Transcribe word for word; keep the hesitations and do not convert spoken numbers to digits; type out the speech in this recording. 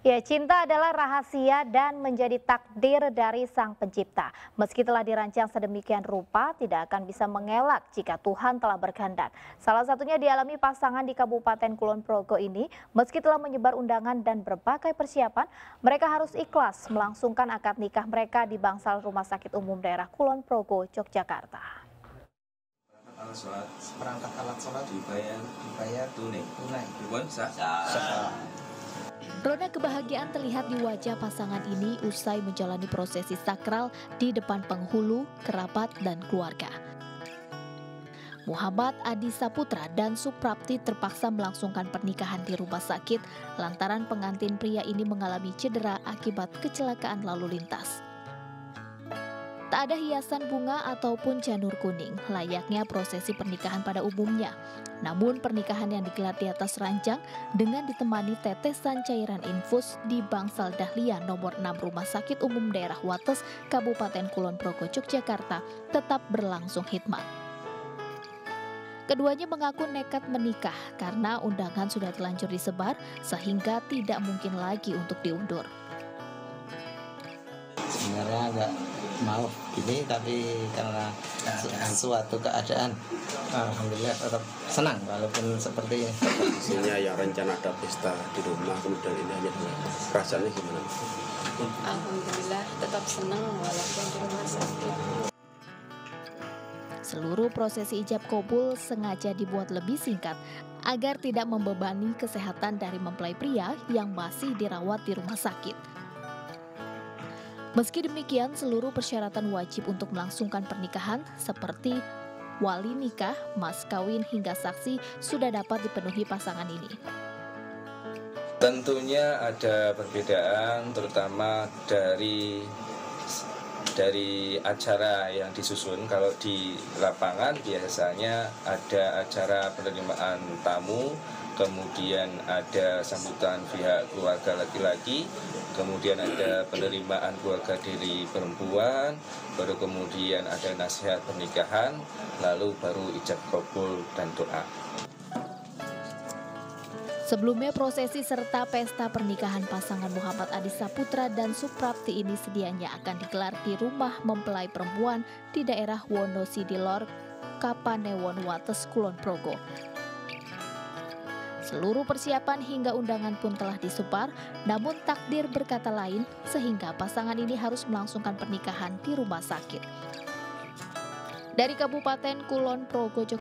Ya, cinta adalah rahasia dan menjadi takdir dari Sang Pencipta. Meski telah dirancang sedemikian rupa, tidak akan bisa mengelak jika Tuhan telah berkehendak. Salah satunya dialami pasangan di Kabupaten Kulon Progo ini. Meski telah menyebar undangan dan berbagai persiapan, mereka harus ikhlas melangsungkan akad nikah mereka di bangsal Rumah Sakit Umum Daerah Kulon Progo, Yogyakarta. Alat sholat, perangkat alat sholat dibayar, dibayar tunai, tunai. bukan sah. Sah. Roda kebahagiaan terlihat di wajah pasangan ini usai menjalani prosesi sakral di depan penghulu, kerabat, dan keluarga. Muhammad Adi Saputra dan Suprapti terpaksa melangsungkan pernikahan di rumah sakit lantaran pengantin pria ini mengalami cedera akibat kecelakaan lalu lintas. Tak ada hiasan bunga ataupun janur kuning, layaknya prosesi pernikahan pada umumnya. Namun pernikahan yang digelar di atas ranjang dengan ditemani tetesan cairan infus di bangsal Dahlia nomor enam Rumah Sakit Umum Daerah Wates, Kabupaten Kulon Progo, Yogyakarta tetap berlangsung hikmat. Keduanya mengaku nekat menikah karena undangan sudah terlanjur disebar sehingga tidak mungkin lagi untuk diundur. Sebenarnya nggak mau gini, tapi karena suatu keadaan, alhamdulillah tetap senang walaupun seperti ini. Isinya yang rencana ada pesta di rumah, kemudian ini hanya dua. Rasanya gimana? Alhamdulillah tetap senang walaupun di rumah sakit. Seluruh prosesi ijab kabul sengaja dibuat lebih singkat agar tidak membebani kesehatan dari mempelai pria yang masih dirawat di rumah sakit. Meski demikian, seluruh persyaratan wajib untuk melangsungkan pernikahan seperti wali nikah, mas kawin hingga saksi sudah dapat dipenuhi pasangan ini. Tentunya ada perbedaan, terutama dari dari acara yang disusun. Kalau di lapangan biasanya ada acara penerimaan tamu, kemudian ada sambutan pihak keluarga laki-laki, kemudian ada penerimaan keluarga dari perempuan, baru kemudian ada nasihat pernikahan, lalu baru ijab kabul dan doa. Sebelumnya prosesi serta pesta pernikahan pasangan Muhammad Adi Saputra dan Suprapti ini sedianya akan digelar di rumah mempelai perempuan di daerah Wonosidilor, Kapanewon Wates, Kulon Progo. Seluruh persiapan hingga undangan pun telah disebar, namun takdir berkata lain sehingga pasangan ini harus melangsungkan pernikahan di rumah sakit. Dari Kabupaten Kulon Progo,